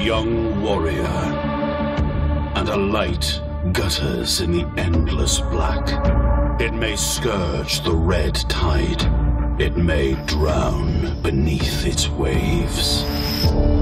young warrior, and a light gutters in the endless black. It may scourge the red tide. It may drown beneath its waves.